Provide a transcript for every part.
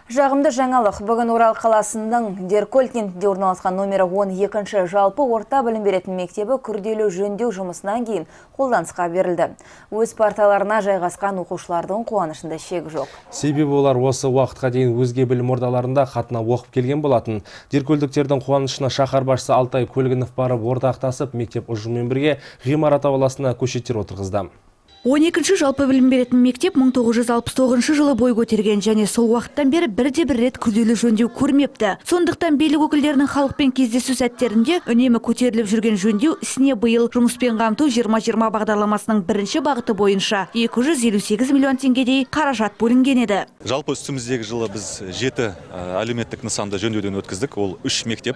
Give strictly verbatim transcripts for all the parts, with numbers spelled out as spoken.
Жағымды жаңалық бүгін Орал қаласының Деркөл кентінде орналасқан номері он екінші жалпы орта білім беретін мектебі күрделі жөндеу жұмысынан кейін қолданысқа берілді. Өз парталарына жайғасқан оқушылардың қуанышында шек жоқ. Себебі олар осы уақытқа дейін өзге білім ордаларында қатына оқып келген болатын. Деркөлдіктердің қуанышына шаһар басшысы Алтай Көлгінов барып ортақтасып, мектеп ұжымымен бірге ғимарат ауласына көшеттер отырғызды. он екінші жалпы білім беретін мектеп мың тоғыз жүз алпыс тоғызыншы жылы бой көтерген және сол уақыттан бері бірде-бір рет күрделі жөндеу көрмепті. Сондықтан билік өкілдерінің халықпен кездесу сәттерінде үнемі көтеріліп жүрген жөндеу ісіне биыл жұмыспен қамту жиырма жиырма бағдарламасының бірінші бағыты бойынша екі жүз елу сегіз миллион теңгедей қаражат бөлінген еді. Жалпы үстіміздегі жылы біз жеті әлеуметтік нысанды жөндеуден өткіздік. Ол үш мектеп.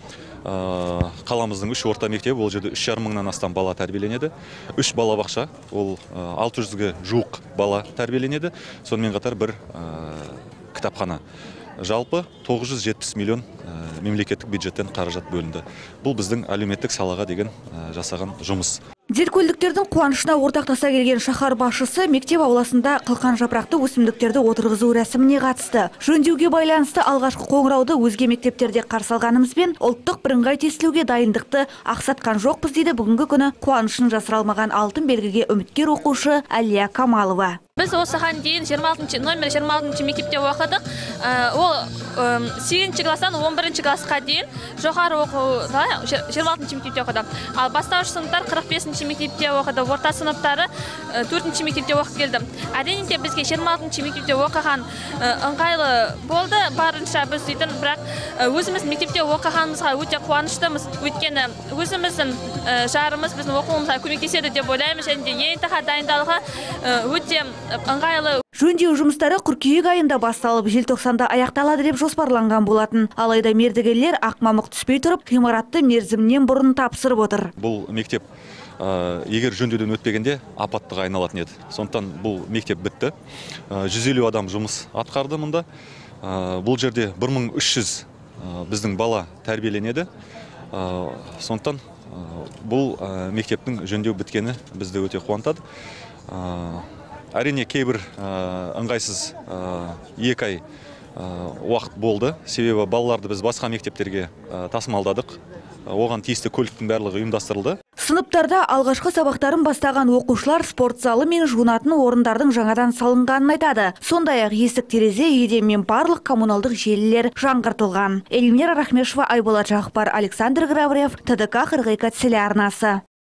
Қаламыздың үш орта мектебі, ол жерде үш жарым мыңнан астам бала тәрбиеленеді. үш балабақша, ол алты жүзге жуық бала тәрбиеленеді. Сонымен қатар бір кітапхана. Жалпы тоғыз жүз жетпіс миллион мемлекеттік бюджеттен қаражат бөлінді. Бұл біздің әлеуметтік салаға деген жасаған жұмыс. Деркөлдіктердің қуанышына ортақтаса келген шаһар басшысы мектеп ауласында қылқан жапырақты өсімдіктерді отырғызу рәсіміне қатысты. Жөндеуге байланысты алғашқы қоңырауды өзге мектептерде қарсы алғанымызбен ұлттық бірыңғай тестілеуге дайындықты ақсатқан жоқпыз дейді бүгінгі күні қуанышын жасыра алмаған алтын белгіге үміткер оқушы Әлия Камалова. Біз осыған дейін жиырма алтыншы номер жиырма алтыншы мектепте оқыдық. Ол сегізінші класстан он бірінші классқа дейін жоғары оқуда жиырма алтыншы мектепте оқыды. Ал бастауыш сыныптар қырық бесінші мектепте оқыды. Орта сыныптары төртінші мектепте оқып келді. Әрине бізге жиырма алтыншы мектепте оқыған ыңғайлы болды. Барынша біз сөйтін, бірақ өзіміз мектепте оқығанымызға өте қуаныштымыз. Өйткені өзіміздің жарымыз біздің оқуымызға көмектеседі деп ойлаймыз. Және де емтиханға дайындалуға өте ыңғайлы. Жөндеу жұмыстары қыркүйек айында басталып, желтоқсанда аяқталады деп жоспарланған болатын. Алайда мердігерлер ақмамық түспей тұрып, ғимаратты мерзімнен бұрын тапсырып отыр. Бұл мектеп егер жөндеуден өтпегенде апаттыға айналатын еді. Сондықтан бұл мектеп бітті. жүз елу адам жұмыс атқарды мұнда. Бұл жерде бір мың үш жүз біздің бала тәрбиеленеді. Сондықтан бұл мектептің жөндеу біткені бізді өте қуантады. Әрине кейбір ыңғайсыз екі ай уақыт болды. Себебі балаларды біз басқа мектептерге тасымалдадық. Оған тиісті көліктің барлығы ұйымдастырылды. Сыныптарда алғашқы сабақтарын бастаған оқушылар спорт залы мен жуынатын орындардың жаңадан салынғанын айтады. Сондай-ақ есік терезе, еден мен барлық коммуналдық желілер жаңғыртылған. Эльмира Рахмешева, Айболат Жақпар, Александр Граврев, Т Д К қырық екі телеарнасы.